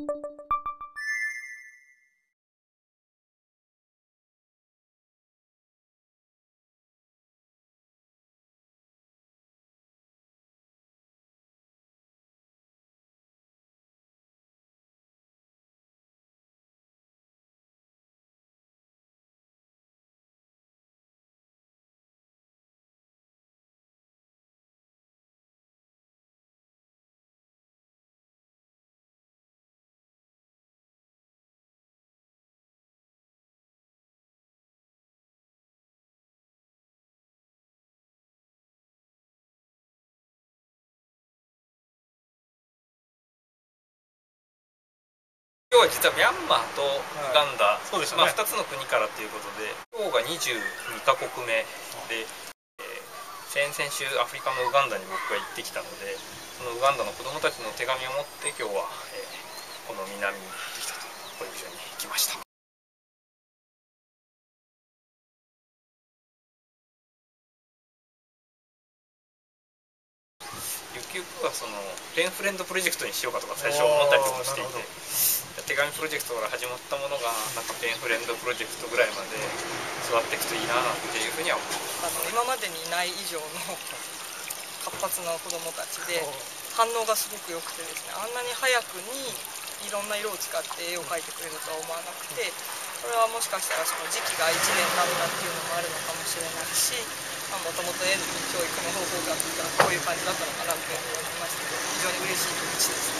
今日は実はミャンマーとウガンダ、 そうでしたね。 2つの国からということで、今日が22カ国目で、先々週アフリカのウガンダに僕が行ってきたので、そのウガンダの子どもたちの手紙を持って今日は、この南に行ってきたと、保育所に来ました。ゆくゆくはそのペンフレンドプロジェクトにしようかとか最初思ったりもしていて、手紙プロジェクトから始まったものがなんかペンフレンドプロジェクトぐらいまで育っていくといいなっていうふうには思います。 今までにない以上の活発な子どもたちで反応がすごく良くてですね、あんなに早くにいろんな色を使って絵を描いてくれるとは思わなくて、それはもしかしたらその時期が1年経ったっていうのもあるのかもしれないし、もともと絵の教育の方法がこういう感じだったのかなというふうに思いましたけど、非常に嬉しい気持ちです。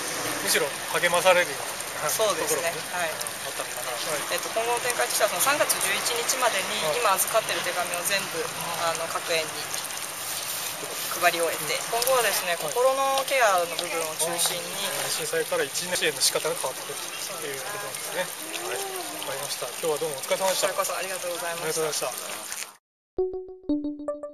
むしろ励まされるようなそうですね。はい。 あったのかな。 今後の展開としてはその3月11日までに今預かっている手紙を全部各園に配り終えて、今後はですね、心のケアの部分を中心に震災から1年支援の仕方が変わってくるということなんですね。はい、わかりました。今日はどうもお疲れ様でした。 それこそありがとうございました。 ありがとうございました。